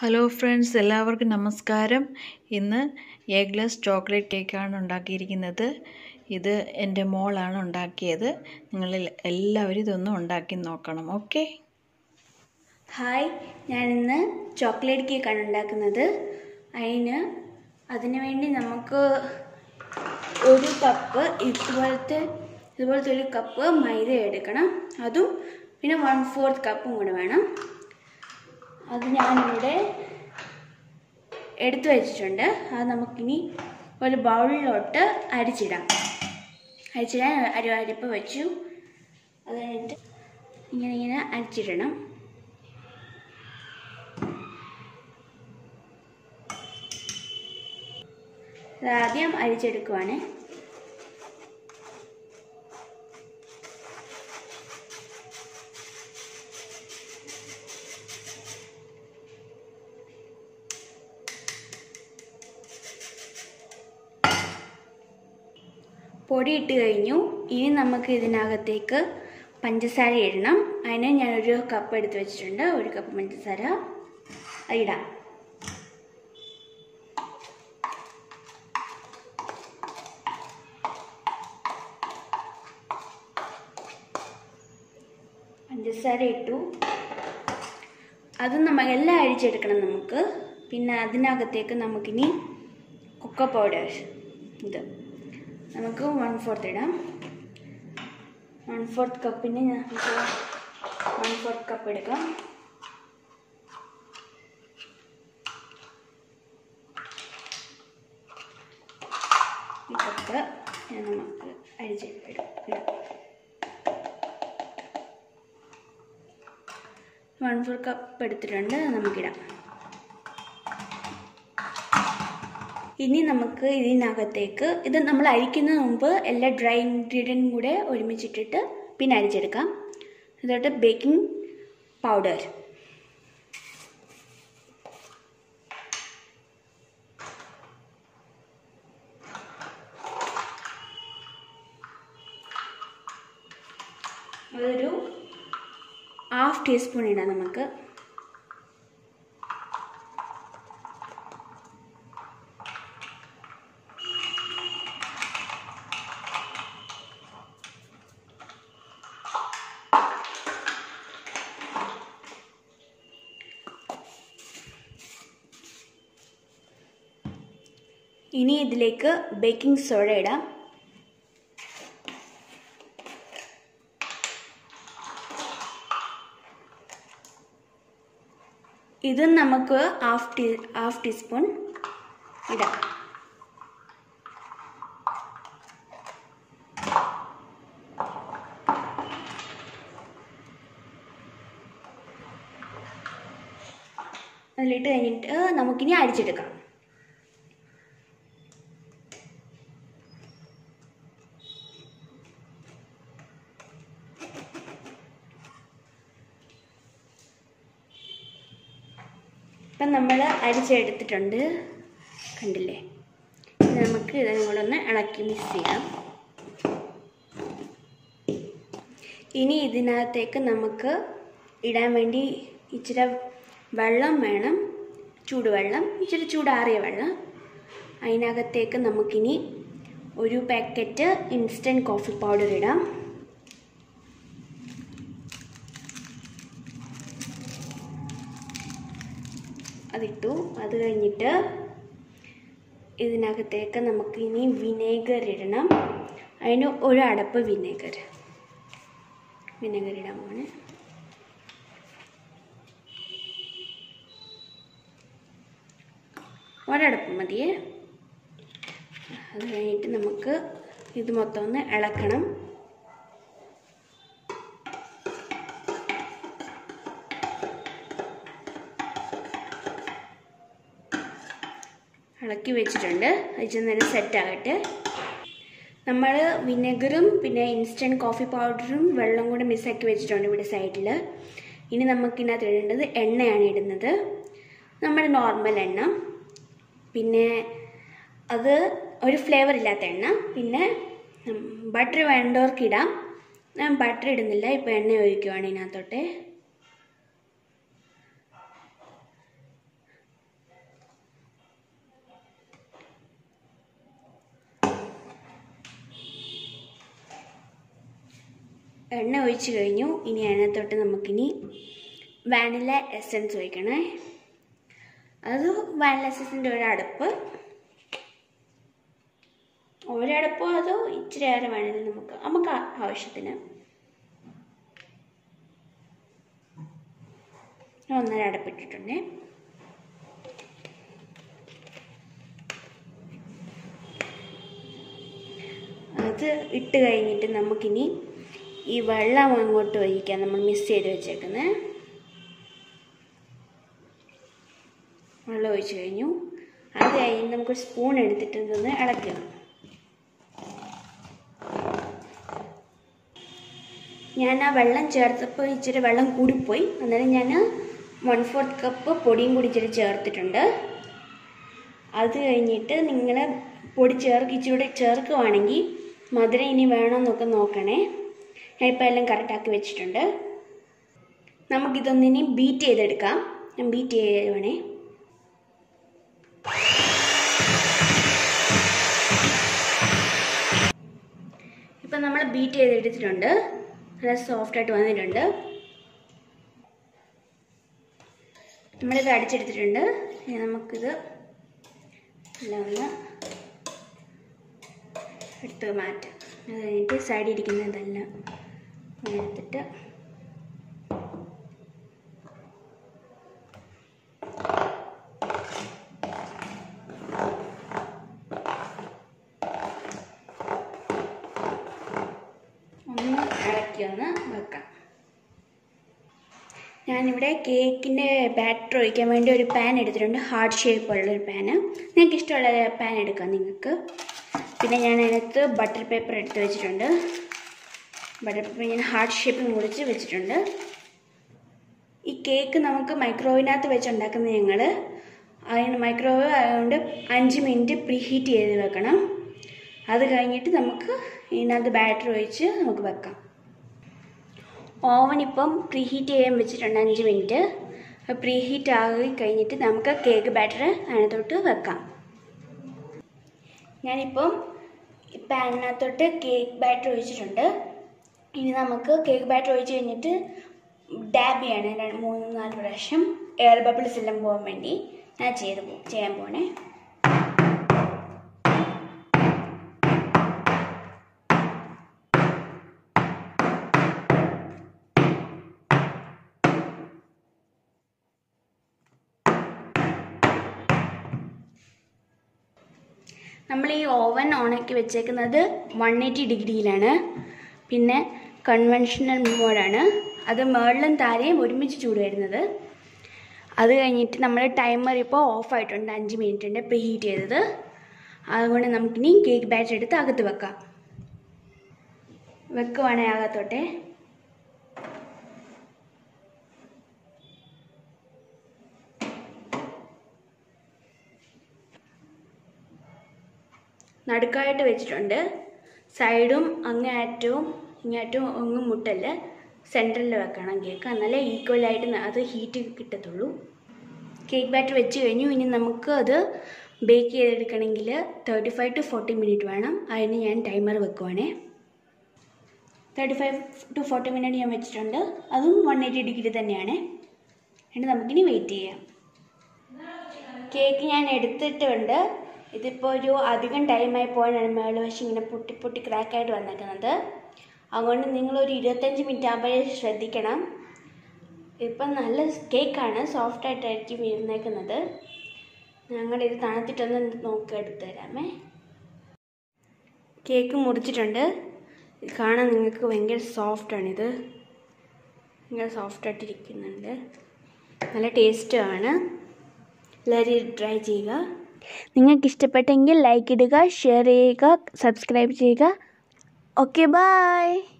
Hello friends, എല്ലാവർക്കും നമസ്കാരം. ഇന്ന് എഗ്ലെസ് ചോക്ലേറ്റ് കേക്കാണ് ഉണ്ടാക്കിയിരിക്കുന്നത്. ഇത് എൻ്റെ മോളാണ് ഉണ്ടാക്കിയത്. നിങ്ങളിൽ എല്ലാവരും ഇതൊന്ന് ഉണ്ടാക്കി നോക്കണം. ഓക്കെ. ഹായ്, ഞാനിന്ന് ചോക്ലേറ്റ് കേക്കാണ് ഉണ്ടാക്കുന്നത്. അതിനുവേണ്ടി നമുക്ക് ഒരു കപ്പ് ഇതുപോലത്തെ ഒരു കപ്പ് മൈദ എടുക്കണം. അതും പിന്നെ 1/4 കപ്പും കൂടെ വേണം. അത് ഞാനിവിടെ എടുത്തു വെച്ചിട്ടുണ്ട്. അത് നമുക്കിനി ഒരു ബൗളിലോട്ട് അരിച്ചിടാൻ അരിപ്പ് വെച്ചു. അത് കഴിഞ്ഞിട്ട് ഇങ്ങനെ അരിച്ചിടണം. ആദ്യം അരിച്ചെടുക്കുവാണ്. പൊടി ഇട്ട് കഴിഞ്ഞു. ഇനി നമുക്ക് ഇതിനകത്തേക്ക് പഞ്ചസാര ഇടണം. അതിന് ഞാനൊരു കപ്പ് എടുത്ത് വെച്ചിട്ടുണ്ട്. ഒരു കപ്പ് പഞ്ചസാര ഇടാം. പഞ്ചസാര ഇട്ടു. അത് എല്ലാം അരിച്ചെടുക്കണം നമുക്ക്. പിന്നെ അതിനകത്തേക്ക് നമുക്കിനി കൊക്കോ പൗഡർ ഇത് നമുക്ക് 1/4 ഇടാം. 1/4 കപ്പിന് നമുക്ക് 1/4 കപ്പ് എടുക്കാം. ഈ കപ്പ് നമുക്ക് അരിച്ചെടുക്കാം. 1/4 കപ്പ് എടുത്തിട്ടുണ്ട്. നമുക്കിടാം. ഇനി നമുക്ക് ഇതിനകത്തേക്ക് ഇത് നമ്മൾ അരിക്കുന്നതിന് മുമ്പ് എല്ലാ ഡ്രൈ ഇൻഗ്രീഡിയൻറ്റും കൂടെ ഒരുമിച്ചിട്ടിട്ട് പിന്നെ അരിച്ചെടുക്കാം. എന്നിട്ട് ബേക്കിംഗ് പൗഡർ, അതൊരു 1/2 ടീസ്പൂൺ ഇടാം നമുക്ക്. ഇനി ഇതിലേക്ക് ബേക്കിംഗ് സോഡ ഇടാം. ഇത് നമുക്ക് 1/2 ടീസ്പൂൺ ഇടാം. അതിലിട്ട് കഴിഞ്ഞിട്ട് നമുക്കിനി അരിച്ചെടുക്കാം. ഇപ്പം നമ്മൾ അരിച്ചെടുത്തിട്ടുണ്ട്, കണ്ടില്ലേ? നമുക്ക് ഇതിനും കൂടെ ഒന്ന് ഇളക്കി മിക്സ് ചെയ്യാം. ഇനി ഇതിനകത്തേക്ക് നമുക്ക് ഇടാൻ വേണ്ടി ഇച്ചിരി വെള്ളം വേണം. ചൂടുവെള്ളം, ഇച്ചിരി ചൂടാറിയ വെള്ളം. അതിനകത്തേക്ക് നമുക്കിനി ഒരു പാക്കറ്റ് ഇൻസ്റ്റൻറ്റ് കോഫി പൗഡർ ഇടാം. അതിട്ടു. അത് കഴിഞ്ഞിട്ട് ഇതിനകത്തേക്ക് നമുക്ക് ഇനി വിനേഗർ ഇടണം. അതിന് ഒരു അടപ്പ് വിനേഗർ ഇടാൻ പോണേ. ഒരടപ്പ് മതിയേ. അത് കഴിഞ്ഞിട്ട് നമുക്ക് ഇത് മൊത്തം ഒന്ന് ഇളക്കണം. ഇളക്കി വെച്ചിട്ടുണ്ട്. അത് നല്ല സെറ്റാകട്ടെ. നമ്മൾ വിനെഗറും പിന്നെ ഇൻസ്റ്റൻറ്റ് കോഫി പൗഡറും വെള്ളം കൂടെ മിക്സാക്കി വെച്ചിട്ടുണ്ട് ഇവിടെ സൈഡിൽ. ഇനി നമുക്കിതിനകത്ത് ഇടേണ്ടത് എണ്ണയാണ് ഇടുന്നത്. നമ്മുടെ നോർമൽ എണ്ണ. പിന്നെ അത് ഒരു ഫ്ലേവർ ഇല്ലാത്ത എണ്ണ. പിന്നെ ബട്ടർ വേണ്ടവർക്ക് ഇടാം. ഞാൻ ബട്ടർ ഇടുന്നില്ല. ഇപ്പോൾ എണ്ണ ഒഴിക്കുവാണ് ഇതിനകത്തോട്ടെ. എണ്ണ ഒഴിച്ച് കഴിഞ്ഞു. ഇനി അതിനകത്തോട്ട് നമുക്കിനി വാനില എസൻസ് ഒഴിക്കണേ. അത് വാനില എസൻസിൻ്റെ ഒരടപ്പ്, ഒരടപ്പോ അതോ ഇച്ചിരി ഏറെ വേണമെങ്കിൽ നമുക്ക് ആവശ്യത്തിന് 1.5 അടപ്പിട്ടിട്ടുണ്ട്. അത് ഇട്ട് കഴിഞ്ഞിട്ട് നമുക്കിനി ഈ വെള്ളം അങ്ങോട്ട് ഒഴിക്കാം, നമ്മൾ മിക്സ് ചെയ്ത് വെച്ചേക്കുന്നത്. വെള്ളം ഒഴിച്ച് കഴിഞ്ഞു. അത് കഴിഞ്ഞ് നമുക്ക് സ്പൂൺ എടുത്തിട്ട് ഇതൊന്ന് ഇളക്കുക. ഞാൻ ആ വെള്ളം ചേർത്തപ്പോൾ ഇച്ചിരി വെള്ളം കൂടിപ്പോയി. അന്നേരം ഞാൻ 1/4 കപ്പ് പൊടിയും കൂടി ഇച്ചിരി ചേർത്തിട്ടുണ്ട്. അത് കഴിഞ്ഞിട്ട് നിങ്ങൾ പൊടി ഇച്ചിരി ചേർക്കുവാണെങ്കിൽ മധുരം ഇനി വേണമെന്നൊക്കെ നോക്കണേ. ഞാനിപ്പോൾ എല്ലാം കറക്റ്റാക്കി വെച്ചിട്ടുണ്ട്. നമുക്കിതൊന്നിനി ബീറ്റ് ചെയ്തെടുക്കാം. ഞാൻ ബീറ്റ് ചെയ്യുവാണേ. ഇപ്പം നമ്മൾ ബീറ്റ് ചെയ്തെടുത്തിട്ടുണ്ട്. നല്ല സോഫ്റ്റായിട്ട് വന്നിട്ടുണ്ട്. നമ്മളിത് അടിച്ചെടുത്തിട്ടുണ്ട്. ഇനി നമുക്കിത് എല്ലാം ഒന്ന് എടുത്ത് മാറ്റാം. അത് കഴിഞ്ഞിട്ട് സൈഡിൽ ഇരിക്കുന്നതെല്ലാം എടുത്തിട്ട് ഒന്ന് ഇളക്കി ഒന്ന് വെക്കാം. ഞാനിവിടെ കേക്കിൻ്റെ ബാറ്റർ ഒഴിക്കാൻ വേണ്ടി ഒരു പാൻ എടുത്തിട്ടുണ്ട്. ഹാർട്ട് ഷേപ്പുള്ളൊരു പാന്. നിങ്ങൾക്ക് ഇഷ്ടമുള്ള പാൻ എടുക്കാം നിങ്ങൾക്ക്. പിന്നെ ഞാൻ അതിനകത്ത് ബട്ടർ പേപ്പർ എടുത്ത് വെച്ചിട്ടുണ്ട്. ബട്ടർ പേപ്പർ ഞാൻ ഹാർട്ട് ഷേപ്പിൽ മുറിച്ച് വെച്ചിട്ടുണ്ട്. ഈ കേക്ക് നമുക്ക് മൈക്രോവേവിനകത്ത് വെച്ച് ഉണ്ടാക്കുന്നത് ഞങ്ങൾ. അതിന് മൈക്രോവേവ് ആയതുകൊണ്ട് 5 മിനിറ്റ് പ്രീ ഹീറ്റ് ചെയ്ത് വെക്കണം. അത് കഴിഞ്ഞിട്ട് നമുക്ക് ഇതിനകത്ത് ബാറ്റർ ഒഴിച്ച് നമുക്ക് വെക്കാം. ഓവൻ ഇപ്പം പ്രീ ഹീറ്റ് ചെയ്യാൻ വെച്ചിട്ടുണ്ട് 5 മിനിറ്റ്. പ്രീ ഹീറ്റ് ആകി കഴിഞ്ഞിട്ട് നമുക്ക് കേക്ക് ബാറ്റർ അതിനകത്തോട്ട് വെക്കാം. ഞാനിപ്പം പാനിനകത്തോട്ട് കേക്ക് ബാറ്റർ ഒഴിച്ചിട്ടുണ്ട്. ഇനി നമുക്ക് കേക്ക് ബാറ്റർ ഒഴിച്ച് കഴിഞ്ഞിട്ട് ഡാബ് ചെയ്യണം 3-4 പ്രാവശ്യം എയർ ബബിൾസ് എല്ലാം പോകാൻ വേണ്ടി ഞാൻ ചെയ്യാൻ പോണേ. നമ്മൾ ഈ ഓവൻ ഓണാക്കി വെച്ചേക്കുന്നത് 180 ഡിഗ്രിയിലാണ്. പിന്നെ കൺവെൻഷണൽ മോഡാണ്. അത് മുകളിലും താഴെയും ഒരുമിച്ച് ചൂട് വരുന്നത്. അത് കഴിഞ്ഞിട്ട് നമ്മൾ ടൈമർ ഇപ്പോൾ ഓഫായിട്ടുണ്ട്. 5 മിനിറ്റിൻ്റെ പ്രീ ഹീറ്റ് ചെയ്തത്. അതുകൊണ്ട് നമുക്കിനി കേക്ക് ബാറ്റർ എടുത്ത് അകത്ത് വെക്കാം. വെക്കുവാണെങ്കിൽ അകത്തോട്ടെ. നടുക്കായിട്ട് വെച്ചിട്ടുണ്ട്. സൈഡും അങ്ങേയറ്റവും ഇങ്ങേറ്റവും ഒന്നും മുട്ടല്ല, സെൻറ്ററിൽ വെക്കണം കേക്ക്. എന്നാലേ ഈക്വലായിട്ട് അത് ഹീറ്റ് കിട്ടത്തുള്ളൂ. കേക്ക് ബാറ്റർ വെച്ച് കഴിഞ്ഞു. ഇനി നമുക്ക് അത് ബേക്ക് ചെയ്തെടുക്കണമെങ്കിൽ 35 to 40 മിനിറ്റ് വേണം. അതിന് ഞാൻ ടൈമർ വെക്കുവാണേ. 35 to 40 മിനിറ്റ് ഞാൻ വെച്ചിട്ടുണ്ട്. അതും 180 ഡിഗ്രി തന്നെയാണ്. എന്നിട്ട് നമുക്കിനി വെയിറ്റ് ചെയ്യാം. കേക്ക് ഞാൻ എടുത്തിട്ടുണ്ട്. ഇതിപ്പോൾ ഒരു അധികം ടൈമായി പോയാണ് മേളുവശം ഇങ്ങനെ പൊട്ടി ക്രാക്കായിട്ട് വന്നേക്കുന്നത്. അതുകൊണ്ട് നിങ്ങളൊരു 25 മിനിറ്റ് ആകുമ്പോഴേ ശ്രദ്ധിക്കണം. ഇപ്പം നല്ല കേക്കാണ്, സോഫ്റ്റായിട്ടായിരിക്കും ഇരുന്നേക്കുന്നത്. ഞങ്ങളിത് തണുത്തിട്ടൊന്ന് നോക്കി എടുത്തു തരാമേ. കേക്ക് മുറിച്ചിട്ടുണ്ട്. ഇത് കാണാൻ നിങ്ങൾക്ക് ഭയങ്കര സോഫ്റ്റാണിത്. ഭയങ്കര സോഫ്റ്റായിട്ടിരിക്കുന്നുണ്ട്. നല്ല ടേസ്റ്റുമാണ്. എല്ലാവരും ട്രൈ ചെയ്യുക. നിങ്ങൾക്ക് ഇഷ്ടപ്പെട്ടെങ്കിൽ ലൈക്ക് ഇടുക, ഷെയർ ചെയ്യുക, സബ്സ്ക്രൈബ് ചെയ്യുക. Okay, by.